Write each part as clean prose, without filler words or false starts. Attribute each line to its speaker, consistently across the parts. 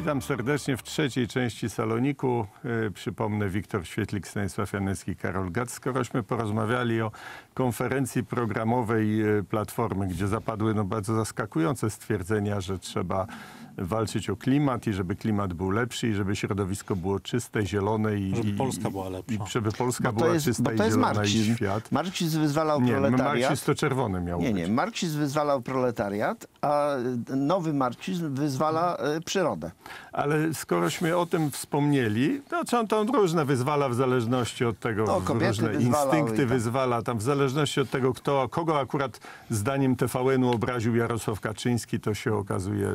Speaker 1: Witam serdecznie w trzeciej części Saloniku. Przypomnę, Wiktor Świetlik, Stanisław Janecki, Karol Gac. Skorośmy porozmawiali o konferencji programowej Platformy, gdzie zapadły bardzo zaskakujące stwierdzenia, że trzeba walczyć o klimat i żeby klimat był lepszy i żeby środowisko było czyste, zielone i
Speaker 2: żeby Polska była lepsza.
Speaker 1: I żeby Polska była czysta i zielona i świat.
Speaker 3: Marksizm wyzwalał
Speaker 1: Nie,
Speaker 3: proletariat.
Speaker 1: Marksizm to czerwony miał być.
Speaker 3: Nie, marksizm wyzwalał proletariat, a nowy marksizm wyzwala przyrodę.
Speaker 1: Ale skorośmy o tym wspomnieli, to on tam różne wyzwala w zależności od tego, różne instynkty wyzwala, tam w zależności od tego, kogo akurat zdaniem TVN-u obraził Jarosław Kaczyński, to się okazuje,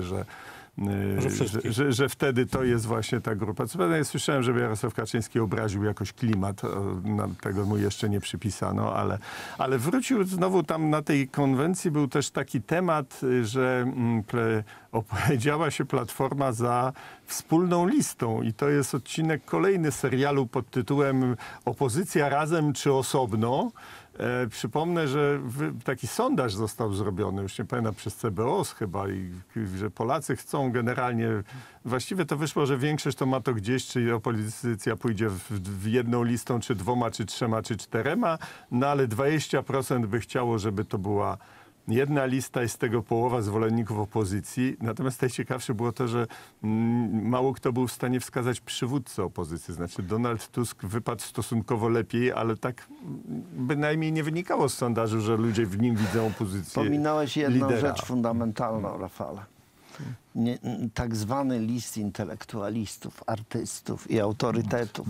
Speaker 1: że wtedy to jest właśnie ta grupa. Co prawda ja słyszałem, żeby Jarosław Kaczyński obraził jakoś klimat, tego mu jeszcze nie przypisano, ale wrócił znowu tam na tej konwencji, był też taki temat, że opowiedziała się Platforma za wspólną listą i to jest odcinek kolejny serialu pod tytułem Opozycja razem czy osobno. Przypomnę, że taki sondaż został zrobiony, już nie pamiętam, przez CBOS chyba, i że Polacy chcą generalnie, właściwie to wyszło, że większość to ma to gdzieś, czy opozycja pójdzie w jedną listą, czy dwoma, czy trzema, czy czterema, no ale 20% by chciało, żeby to była jedna lista i z tego połowa zwolenników opozycji. Natomiast najciekawsze było to, że mało kto był w stanie wskazać przywódcę opozycji. Znaczy Donald Tusk wypadł stosunkowo lepiej, ale tak bynajmniej nie wynikało z sondażu, że ludzie w nim widzą opozycję.
Speaker 3: Pominąłeś jedną
Speaker 1: lidera.
Speaker 3: rzecz fundamentalną, Rafale. Tak zwany list intelektualistów, artystów i autorytetów.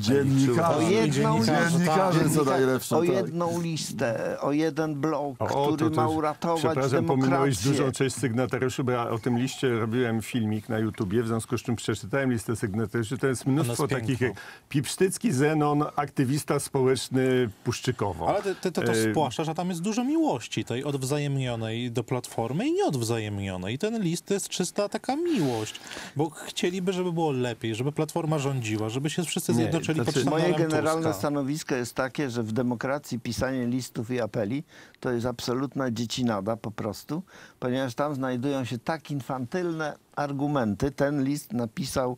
Speaker 4: Dziennikarze co najlepsze.
Speaker 3: O jedną listę, o jeden blok, który ma uratować
Speaker 1: przepraszam,
Speaker 3: demokrację.
Speaker 1: pominąłeś dużą część sygnatariuszy, bo ja o tym liście robiłem filmik na YouTubie, w związku z czym przeczytałem listę sygnatariuszy. To jest mnóstwo takich jak Pipsztycki, Zenon, aktywista społeczny Puszczykowo.
Speaker 2: Ale ty to spłaszczasz, a tam jest dużo miłości tej odwzajemnionej do Platformy i nieodwzajemnionej. I ten list to jest czysta taka miłość, bo chcieliby, żeby było lepiej, żeby Platforma rządziła, żeby się wszyscy zjednoczyli pod sztandarem
Speaker 3: Moje generalne
Speaker 2: Tuska.
Speaker 3: stanowisko jest takie, że w demokracji pisanie listów i apeli to jest absolutna dziecinada po prostu, ponieważ tam znajdują się tak infantylne argumenty. Ten list napisał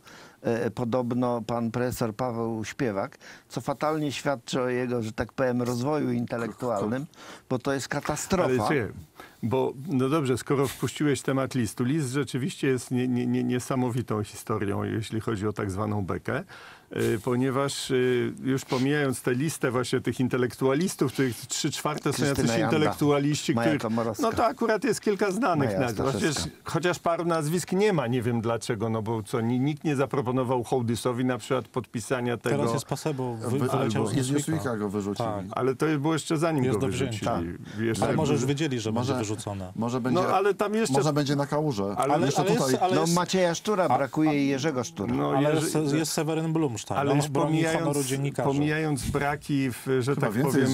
Speaker 3: podobno pan profesor Paweł Śpiewak, co fatalnie świadczy o jego, że tak powiem, rozwoju intelektualnym, bo to jest katastrofa.
Speaker 1: Ale bo, no dobrze, skoro wpuściłeś temat listu, list rzeczywiście jest niesamowitą historią, jeśli chodzi o tak zwaną bekę, ponieważ już pomijając tę listę właśnie tych intelektualistów, których 3/4 są jacyś intelektualiści, których, no to akurat jest kilka znanych nazwisk. Chociaż paru nazwisk nie ma, nie wiem dlaczego, no bo nikt nie zaproponował Hołdysowi na przykład podpisania tego.
Speaker 2: Teraz jest pase, bo wyleciał z
Speaker 4: Newsweeka go wyrzucili.
Speaker 2: Tak.
Speaker 1: Ale to było jeszcze zanim
Speaker 2: Jest
Speaker 1: go
Speaker 2: do
Speaker 1: wyrzucili.
Speaker 2: wzięcia.
Speaker 1: Jeszcze
Speaker 2: Ale może już wiedzieli, że będzie wyrzucone.
Speaker 4: Może będzie,
Speaker 1: no, ale tam jeszcze...
Speaker 4: może będzie na Kałuże.
Speaker 1: Ale
Speaker 3: Macieja Sztura brakuje i Jerzego Sztura.
Speaker 1: No,
Speaker 2: ale jest Seweryn Blumstein.
Speaker 1: Ale już
Speaker 2: dziennikarzy.
Speaker 1: pomijając braki że tak powiem,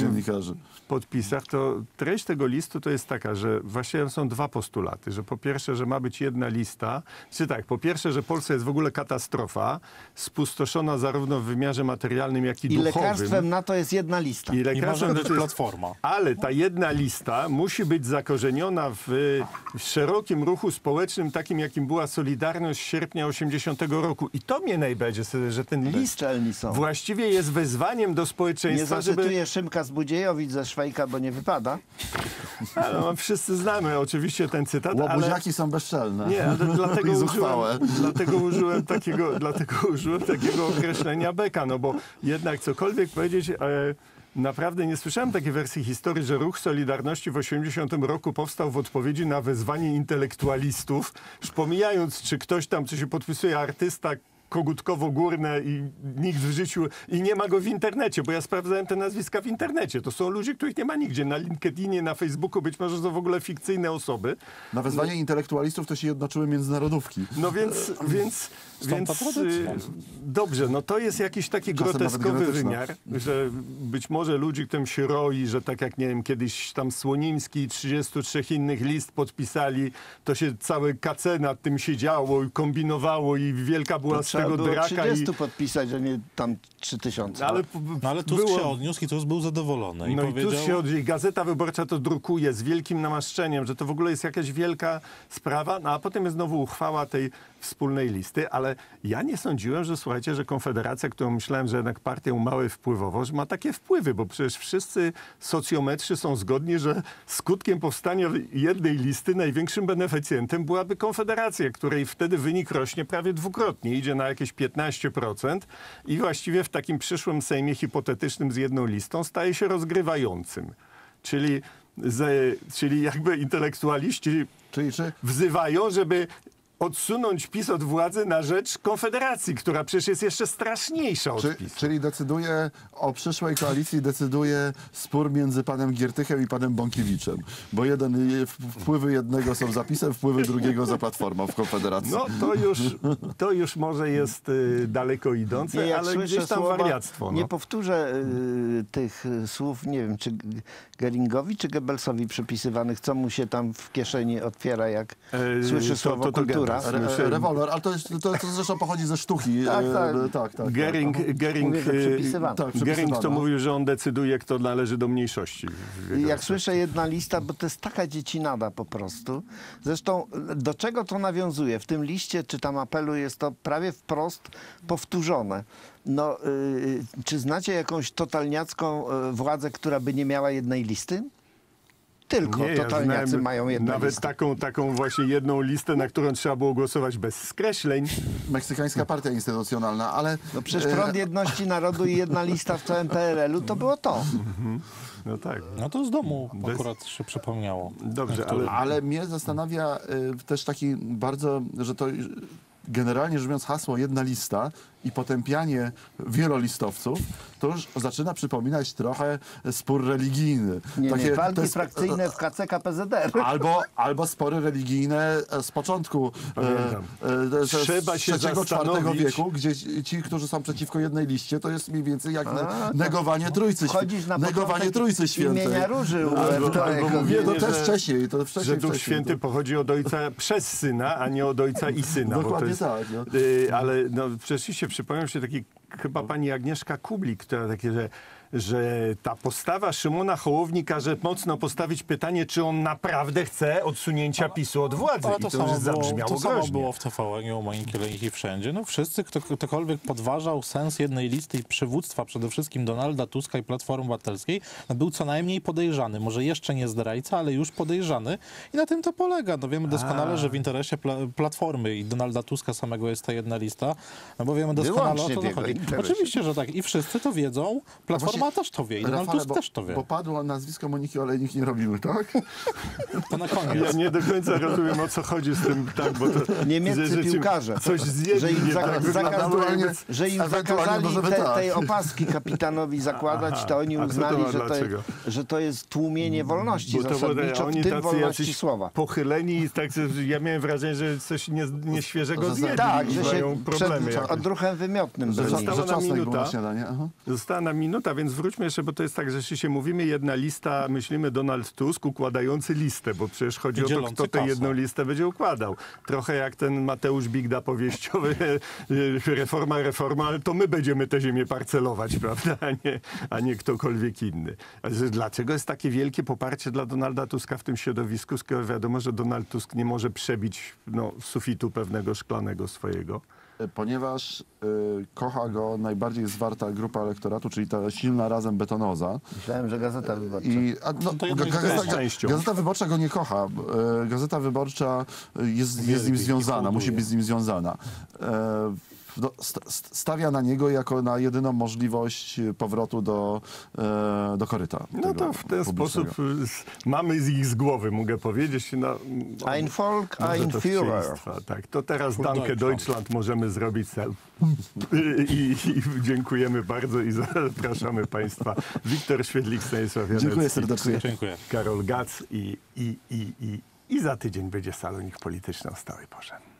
Speaker 1: w podpisach, to treść tego listu to jest taka, że właściwie są dwa postulaty, że po pierwsze, że ma być jedna lista, czy tak, po pierwsze, że Polska jest w ogóle katastrofa, spustoszona zarówno w wymiarze materialnym, jak i duchowym.
Speaker 3: I lekarstwem na to jest jedna lista.
Speaker 2: I może być Platforma.
Speaker 1: Ale ta jedna lista musi być zakorzeniona w szerokim ruchu społecznym, takim jakim była Solidarność sierpnia 80 roku. I to mnie najbardziej, że ten list właściwie jest wezwaniem do społeczeństwa,
Speaker 3: nie zacytuję Szymka z Budziejowic ze Szwajka, bo nie wypada.
Speaker 1: No, wszyscy znamy oczywiście ten cytat.
Speaker 4: Łobuziaki są bezczelne.
Speaker 1: Nie, ale dlatego użyłem takiego określenia beka, no bo jednak cokolwiek powiedzieć... Naprawdę nie słyszałem takiej wersji historii, że ruch Solidarności w 80 roku powstał w odpowiedzi na wezwanie intelektualistów, już pomijając, czy ktoś tam, co się podpisuje, artysta, Kogutkowo-Górne i nikt w życiu i nie ma go w internecie, bo ja sprawdzałem te nazwiska w internecie. To są ludzie, których nie ma nigdzie. Na LinkedInie, na Facebooku, być może to w ogóle fikcyjne osoby.
Speaker 4: Na wezwanie intelektualistów to się jednoczyły międzynarodówki.
Speaker 1: No więc dobrze, no to jest jakiś taki groteskowy wymiar, że być może ludzi, którym się roi, że tak jak, nie wiem, kiedyś tam Słonimski i 33 innych list podpisali, to się całe KC nad tym siedziało i kombinowało i wielka była tego
Speaker 3: było
Speaker 1: draka
Speaker 3: 30 podpisać, że nie tam 3000.
Speaker 1: Ale,
Speaker 2: No ale Tusk się odniósł i Tusk był zadowolony. I
Speaker 1: no
Speaker 2: powiedział,
Speaker 1: i tu się i Gazeta Wyborcza to drukuje z wielkim namaszczeniem, że to w ogóle jest jakaś wielka sprawa, no a potem jest znowu uchwała tej wspólnej listy, ale ja nie sądziłem, że słuchajcie, że Konfederacja, którą myślałem, że jednak partią małej wpływowość, ma takie wpływy, bo przecież wszyscy socjometrzy są zgodni, że skutkiem powstania jednej listy największym beneficjentem byłaby Konfederacja, której wtedy wynik rośnie prawie dwukrotnie, idzie na jakieś 15% i właściwie w takim przyszłym Sejmie hipotetycznym z jedną listą staje się rozgrywającym. Czyli jakby intelektualiści
Speaker 4: Czyli czy
Speaker 1: wzywają, żeby odsunąć PiS od władzy na rzecz Konfederacji, która przecież jest jeszcze straszniejsza od PiS.
Speaker 4: Czyli decyduje o przyszłej koalicji, decyduje spór między panem Giertychem i panem Bąkiewiczem. Bo wpływy jednego są za PiS-em, wpływy drugiego za Platformą w Konfederacji.
Speaker 1: No to już może jest daleko idące,
Speaker 3: Jak
Speaker 1: ale
Speaker 3: słyszę
Speaker 1: gdzieś tam
Speaker 3: słowa,
Speaker 1: wariactwo.
Speaker 3: Nie
Speaker 1: No.
Speaker 3: powtórzę tych słów, nie wiem, czy Geringowi, czy Goebbelsowi przypisywanych, co mu się tam w kieszeni otwiera, jak słyszy słowo kultura.
Speaker 4: Rewolwer, ale to zresztą pochodzi ze sztuki.
Speaker 3: Tak.
Speaker 1: Gering,
Speaker 3: Mówię, że przypisywany.
Speaker 4: Tak,
Speaker 1: Gering
Speaker 4: przypisywana.
Speaker 1: to mówił, że on decyduje, kto należy do mniejszości.
Speaker 3: Jak słyszę jedna lista, bo to jest taka dziecinada po prostu. Zresztą do czego to nawiązuje? W tym liście, czy tam apelu jest to prawie wprost powtórzone. No, czy znacie jakąś totalniacką władzę, która by nie miała jednej listy? Tylko totalniacy
Speaker 1: znałem
Speaker 3: mają jedną
Speaker 1: nawet
Speaker 3: listę.
Speaker 1: taką właśnie jedną listę, na którą trzeba było głosować bez skreśleń.
Speaker 4: Meksykańska partia instytucjonalna, ale...
Speaker 3: No przecież Front Jedności Narodu i jedna lista w całym PRL-u to było to.
Speaker 1: No tak.
Speaker 2: no to z domu akurat się przypomniało.
Speaker 1: Dobrze,
Speaker 4: Ale mnie zastanawia też taki bardzo, że to generalnie rzecz biorąc hasło jedna lista i potępianie wielolistowców, to już zaczyna przypominać trochę spór religijny.
Speaker 3: Nie, walki
Speaker 4: to jest,
Speaker 3: frakcyjne w KC KPZR.
Speaker 4: albo spory religijne z początku
Speaker 1: Trzeba się
Speaker 4: III-IV
Speaker 1: zastanowić.
Speaker 4: wieku, gdzie ci, którzy są przeciwko jednej liście, to jest mniej więcej jak negowanie Trójcy
Speaker 3: Wchodzisz na
Speaker 4: Negowanie
Speaker 3: początek
Speaker 4: Trójcy Świętej.
Speaker 3: imienia Róży u
Speaker 1: Albo
Speaker 3: wtorek.
Speaker 1: mówienie,
Speaker 4: Nie, to też
Speaker 1: że-
Speaker 4: wcześniej. To wcześniej,
Speaker 1: że Duch
Speaker 4: wcześniej,
Speaker 1: Święty
Speaker 4: to-
Speaker 1: pochodzi od Ojca przez Syna, a nie od Ojca i Syna. bo to
Speaker 4: Dokładnie
Speaker 1: jest,
Speaker 4: tak. No.
Speaker 1: Ale no, rzeczywiście przypomniał się taki chyba pani Agnieszka Kublik, która takie, że ta postawa Szymona Hołowni każe mocno postawić pytanie, czy on naprawdę chce odsunięcia PiS-u od władzy.
Speaker 2: Ale
Speaker 1: I
Speaker 2: to
Speaker 1: to już
Speaker 2: samo
Speaker 1: zabrzmiało
Speaker 2: było
Speaker 1: groźnie.
Speaker 2: w TVN, u Moniki Lenich i wszędzie. No wszyscy, ktokolwiek podważał sens jednej listy i przywództwa przede wszystkim Donalda Tuska i Platformy Obywatelskiej, no był co najmniej podejrzany. Może jeszcze nie zdrajca, ale już podejrzany. I na tym to polega. No wiemy doskonale, że w interesie Platformy i Donalda Tuska samego jest ta jedna lista, no bo wiemy doskonale
Speaker 3: Wyłącznie
Speaker 2: o
Speaker 3: w
Speaker 2: co
Speaker 3: jego
Speaker 2: chodzi.
Speaker 3: interesie.
Speaker 2: Oczywiście, że tak. I wszyscy to wiedzą. Platforma też to wie. I Donald Tusk też to wie.
Speaker 4: Bo padło nazwisko Moniki Olejnik, nie robimy, tak?
Speaker 2: To na koniec.
Speaker 1: Ja nie do końca rozumiem, o co chodzi z tym, tak, bo to...
Speaker 3: Niemieccy piłkarze.
Speaker 1: Coś zjedli,
Speaker 3: Że im,
Speaker 1: nie tak wyglądało,
Speaker 3: że im
Speaker 4: ewentualnie
Speaker 3: zakazali
Speaker 4: możemy tak.
Speaker 3: tej opaski kapitanowi zakładać, to oni
Speaker 1: a co to
Speaker 3: uznali,
Speaker 1: ma dlaczego?
Speaker 3: że to jest tłumienie wolności
Speaker 1: Bo to
Speaker 3: zasadniczo,
Speaker 1: oni
Speaker 3: w tym
Speaker 1: tacy
Speaker 3: wolności
Speaker 1: jacyś
Speaker 3: słowa.
Speaker 1: pochyleni, tak, ja miałem wrażenie, że coś nieświeżego zjedli
Speaker 3: Tak,
Speaker 1: i
Speaker 3: że
Speaker 1: mają
Speaker 3: się
Speaker 1: problemy
Speaker 3: przed
Speaker 1: jakieś.
Speaker 3: odruchem wymiotnym
Speaker 1: Że
Speaker 3: bronili.
Speaker 1: została nam
Speaker 4: Czosnek był na
Speaker 1: minuta.
Speaker 4: śniadanie. Aha.
Speaker 1: Została nam minuta, więc wróćmy jeszcze, bo to jest tak, że jeśli się mówimy jedna lista, myślimy Donald Tusk układający listę, bo przecież chodzi
Speaker 2: I
Speaker 1: o to,
Speaker 2: dzielący
Speaker 1: kto tę
Speaker 2: kasę.
Speaker 1: jedną listę będzie układał. Trochę jak ten Mateusz Bigda powieściowy, reforma, ale to my będziemy tę ziemię parcelować, prawda, a nie ktokolwiek inny. Ale dlaczego jest takie wielkie poparcie dla Donalda Tuska w tym środowisku, skoro wiadomo, że Donald Tusk nie może przebić sufitu pewnego szklanego swojego?
Speaker 4: Ponieważ kocha go najbardziej zwarta grupa elektoratu, czyli ta silna razem betonoza.
Speaker 3: Myślałem, że Gazeta Wyborcza.
Speaker 2: To jedno i drugie jest
Speaker 1: częścią.
Speaker 4: Gazeta Wyborcza go nie kocha. Gazeta Wyborcza jest z nim związana, musi być z nim związana. Stawia na niego jako na jedyną możliwość powrotu do koryta.
Speaker 1: No
Speaker 4: tego
Speaker 1: to w ten
Speaker 4: publicznego.
Speaker 1: sposób mamy z ich z głowy, mogę powiedzieć. No,
Speaker 3: Ein Volk,
Speaker 1: może
Speaker 3: ein
Speaker 1: to
Speaker 3: Führer.
Speaker 1: chciejstwa, tak. To teraz
Speaker 2: Für
Speaker 1: Danke Deutschland możemy zrobić I dziękujemy bardzo i zapraszamy Państwa. Wiktor Świetlik, Stanisław Janecki.
Speaker 4: Dziękuję serdecznie.
Speaker 2: Dziękuję.
Speaker 1: Karol Gac i za tydzień będzie Salonik Polityczny o stałej porze.